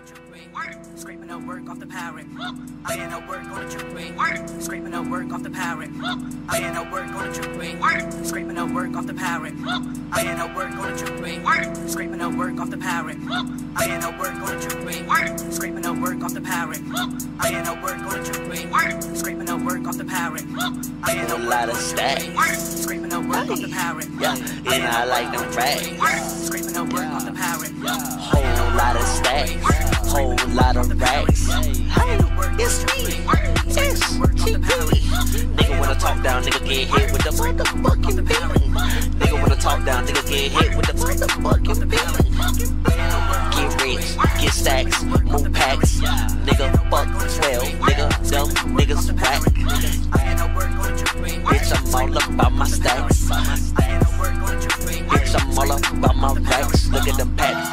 the juke me. Scraping up work off the parrot. I ain't no work on the juke me. Scraping up work off the parrot. I ain't no work on the juke me. Scraping up work off the parrot. I ain't no work on the juke me. Scraping up work off the parrot. I ain't no work on the juke me. Scraping up work off the parrot. I ain't no work on the juke me. Scraping up work off the parrot. I ain't no lot of stacks. Scraping up work off the parrot. Yeah, and I like them racks. Scraping up work off the parrot. Whole lot of stacks. Whole lot of racks. Hey, it's me. It's GP. Nigga wanna talk down, nigga get hit with the motherfucking beating. Nigga wanna talk down, nigga get hit with the motherfucking beating. Get rich, get stacks, move packs. Nigga fuck 12, nigga, them niggas whack. Bitch, I'm all about my stacks. Bitch, I'm all about my racks. Look at them packs.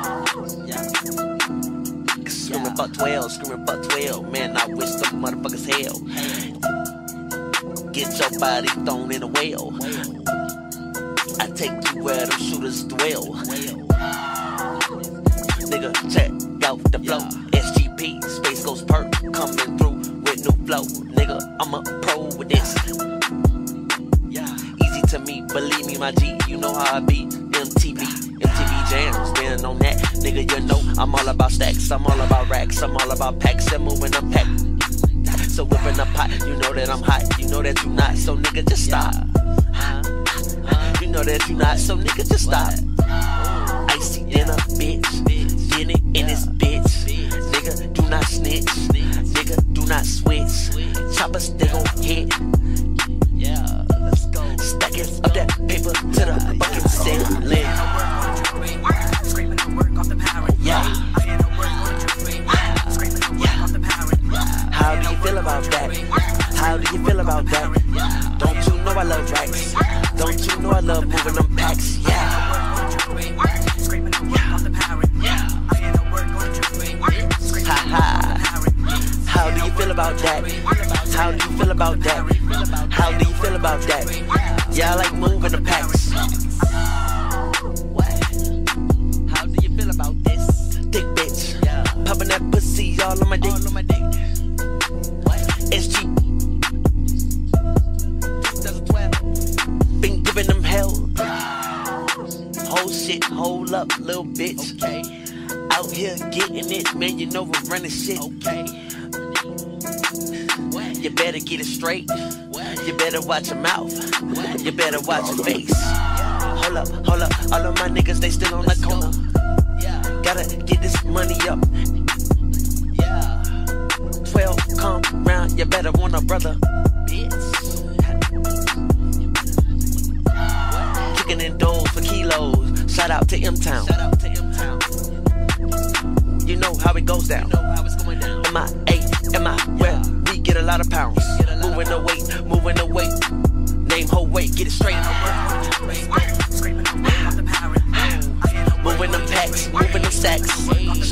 Screaming fuck 12, screaming fuck 12. Man, I wish them motherfuckers hell. Get your body thrown in a well. I take you where them shooters dwell. Nigga, check out the flow. SGP, Space Ghost Perk, coming through with new flow. Nigga, I'm a pro with this. Easy to me, believe me, my G, you know how I be. MTV jams, been on that. Nigga, you know I'm all about stacks, I'm all about racks, I'm all about packs and moving them pack. So whipping a pot, you know that I'm hot, you know that you not, so nigga just stop. You know that you not, so nigga just stop. Icy dinner, bitch, get it in this bitch. Nigga, do not snitch, nigga, do not switch. Choppers, they gon' hit. Yeah, let's go. Stacking up that paper to the fucking ceiling. Yeah. How do you feel about that? How do you feel about that? Don't you know I love racks? Don't you know I love moving them packs? Yeah. Ha ha. How do you feel about that? How do you feel about that? How do you feel about that? Yeah, I like moving the packs. How do you feel about this? Dick bitch, popping that pussy all on my dick. SG, 2012, been giving them hell. Whole shit, hold up, little bitch. Okay. Out here getting it, man, you know we're running shit. Okay. You better get it straight. You better watch your mouth. You better watch your face. Hold up, all of my niggas, they still on the corner. Gotta get this money up. 12, come round, you better want a brother. Kicking in doors for kilos. Shout out to M-Town. You know how it goes down. MIA, where we get a lot of pounds. Moving the weight. Name whole weight, get it straight. Moving them packs, moving them stacks.